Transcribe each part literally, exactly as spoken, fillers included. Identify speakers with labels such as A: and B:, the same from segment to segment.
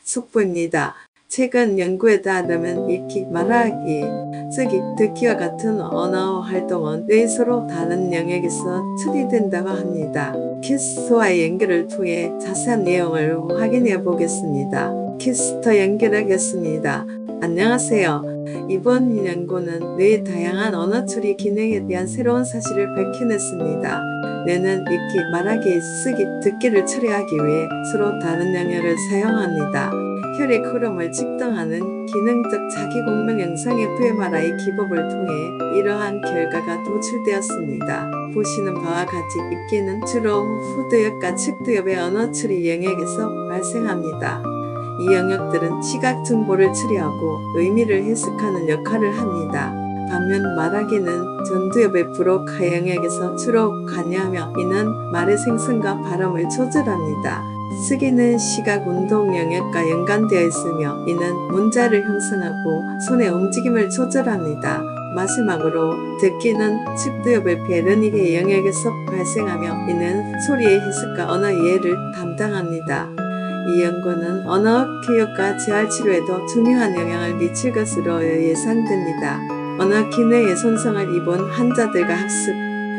A: 속보입니다. 최근 연구에 따르면 읽기, 말하기, 쓰기, 듣기와 같은 언어 활동은 뇌 서로 다른 영역에서 처리된다고 합니다. 캐스터와의 연결을 통해 자세한 내용을 확인해 보겠습니다. 캐스터 연결하겠습니다. 안녕하세요. 이번 연구는 뇌의 다양한 언어 처리 기능에 대한 새로운 사실을 밝혀냈습니다. 뇌는 읽기, 말하기, 쓰기, 듣기를 처리하기 위해 서로 다른 영역을 사용합니다. 혈액 흐름을 측정하는 기능적 자기공명 영상 에프엠알아이 기법을 통해 이러한 결과가 도출되었습니다. 보시는 바와 같이 읽기는 주로 후두엽과 측두엽의 언어 처리 영역에서 발생합니다. 이 영역들은 시각 정보를 처리하고 의미를 해석하는 역할을 합니다. 반면 말하기는 전두엽의 브로카 영역에서 주로 관여하며 이는 말의 생성과 발음을 조절합니다. 쓰기는 시각 운동 영역과 연관되어 있으며 이는 문자를 형성하고 손의 움직임을 조절합니다. 마지막으로 듣기는 측두엽의 베르닉의 영역에서 발생하며 이는 소리의 해석과 언어 이해를 담당합니다. 이 연구는 언어 교육과 재활 치료에도 중요한 영향을 미칠 것으로 예상됩니다. 언어 기능의 손상을 입은 환자들과 학습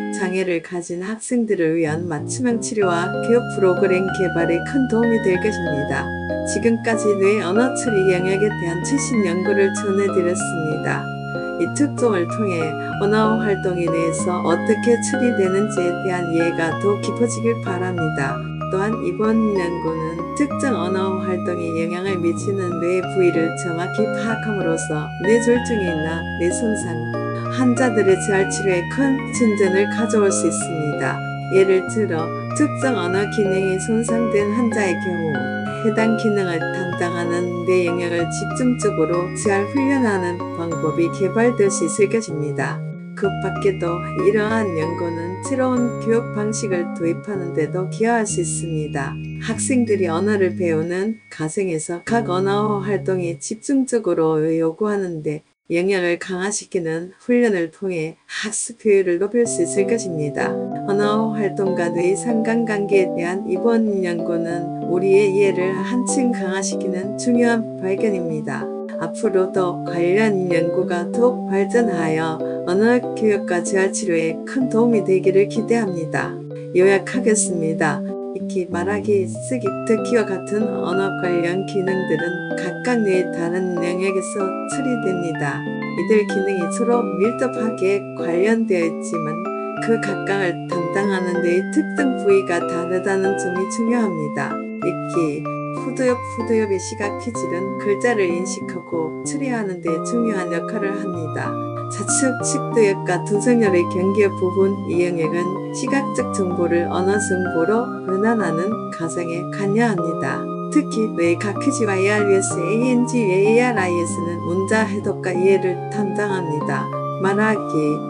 A: 장애를 가진 학생들을 위한 맞춤형 치료와 교육 프로그램 개발에 큰 도움이 될 것입니다. 지금까지 뇌 언어 처리 영역에 대한 최신 연구를 전해드렸습니다. 이 특종을 통해 언어 활동에 대해서 어떻게 처리되는지에 대한 이해가 더 깊어지길 바랍니다. 또한 이번 연구는 특정 언어 활동에 영향을 미치는 뇌 부위를 정확히 파악함으로써 뇌졸중이나 뇌손상, 환자들의 재활치료에 큰 진전을 가져올 수 있습니다. 예를 들어 특정 언어 기능이 손상된 환자의 경우 해당 기능을 담당하는 뇌 영역을 집중적으로 재활 훈련하는 방법이 개발될 수 있을 것입니다. 그 밖에도 이러한 연구는 새로운 교육 방식을 도입하는 데도 기여할 수 있습니다. 학생들이 언어를 배우는 과정에서 각 언어 활동이 집중적으로 요구하는데 영역을 강화시키는 훈련을 통해 학습 효율을 높일 수 있을 것입니다. 언어 활동과 뇌의 상관관계에 대한 이번 연구는 우리의 이해를 한층 강화시키는 중요한 발견입니다. 앞으로도 관련 연구가 더욱 발전하여 언어 교육과 재활 치료에 큰 도움이 되기를 기대합니다. 요약하겠습니다. 읽기, 말하기, 쓰기, 듣기와 같은 언어 관련 기능들은 각각 뇌의 다른 영역에서 처리됩니다. 이들 기능이 서로 밀접하게 관련되어 있지만 그 각각을 담당하는 뇌의 특정 부위가 다르다는 점이 중요합니다. 읽기, 후두엽, 후두엽의 시각 피질은 글자를 인식하고 처리하는 데 중요한 역할을 합니다. 좌측 측두엽과 두정엽의 경계 부분 이 영역은 시각적 정보를 언어 정보로 변환하는 과정에 관여합니다. 특히 뇌의 각휘지와 에이알유에스, 에이엔지, 에이알아이에스는 문자 해독과 이해를 담당합니다. 말하기,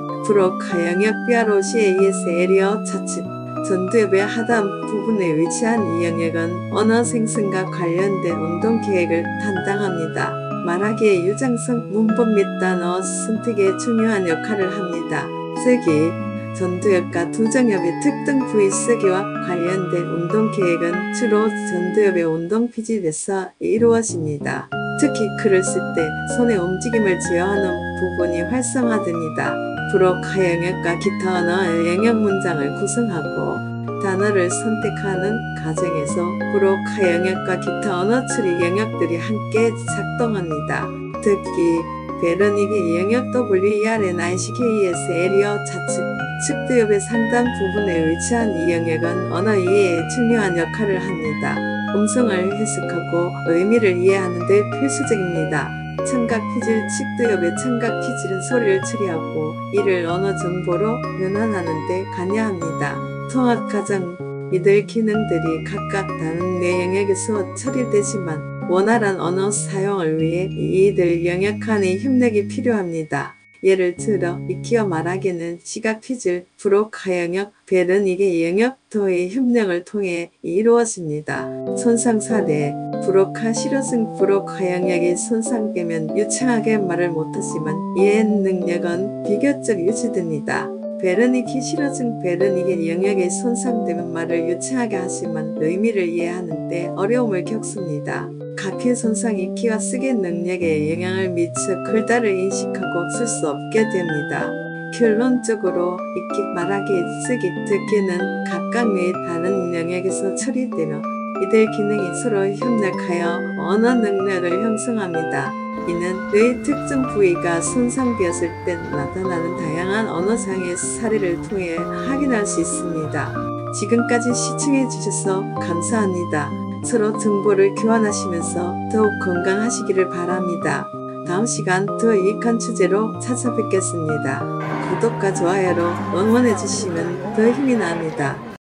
A: 브로카 영역, 비아로시, 에이에스, 에리어, 좌측 전두엽의 하단 부분에 위치한 이 영역은 언어 생성과 관련된 운동 계획을 담당합니다. 말하기의 유창성, 문법 및 단어 선택에 중요한 역할을 합니다. 쓰기, 전두엽과 두정엽의 특정 부위 쓰기와 관련된 운동 계획은 주로 전두엽의 운동 피질에서 이루어집니다. 특히 글을 쓸 때 손의 움직임을 제어하는 부분이 활성화됩니다. 브로카 영역과 기타 언어 영역 문장을 구성하고 단어를 선택하는 과정에서 브로카 영역과 기타 언어 처리 영역들이 함께 작동합니다. 듣기, 베르닉의 영역 더블유이알엔아이씨케이에스 에리어 좌측 측두엽의 상단 부분에 위치한 이 영역은 언어 이해에 중요한 역할을 합니다. 음성을 해석하고 의미를 이해하는 데 필수적입니다. 청각 피질, 측두엽의 청각 피질은 소리를 처리하고 이를 언어 정보로 변환하는 데 관여합니다. 통합 과정, 이들 기능들이 각각 다른 뇌 영역에서 처리되지만 원활한 언어 사용을 위해 이들 영역 간의 협력이 필요합니다. 예를 들어 읽기와 말하기는 시각 피질, 브로카 영역, 베르닉의 영역도의 협력을 통해 이루어집니다. 손상 사례, 브로카 실효성 브로카 영역이 손상되면 유창하게 말을 못하지만 이해 능력은 비교적 유지됩니다. 베르닉이 실효성 베르닉의 영역이 손상되면 말을 유창하게 하지만 의미를 이해하는 데 어려움을 겪습니다. 각기 손상 읽기와 쓰기 능력에 영향을 미쳐 글자를 인식하고 쓸 수 없게 됩니다. 결론적으로 읽기, 말하기, 쓰기, 듣기는 각각의 다른 영역에서 처리되며 이들 기능이 서로 협력하여 언어 능력을 형성합니다. 이는 뇌의 특정 부위가 손상되었을 때 나타나는 다양한 언어장애 사례를 통해 확인할 수 있습니다. 지금까지 시청해 주셔서 감사합니다. 서로 정보를 교환하시면서 더욱 건강하시기를 바랍니다. 다음 시간 더 유익한 주제로 찾아뵙겠습니다. 구독과 좋아요로 응원해 주시면 더 힘이 납니다.